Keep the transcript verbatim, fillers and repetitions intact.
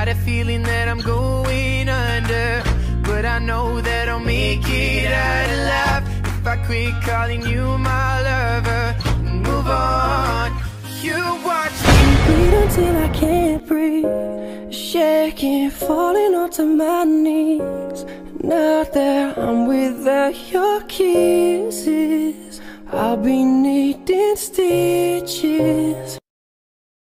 a feeling that I'm going under, but I know that I'll make it out alive if I quit calling you my lover and move on. You watch me bleed until I can't breathe, shaking, falling onto my knees. Now that I'm without your kisses, I'll be needing stitches.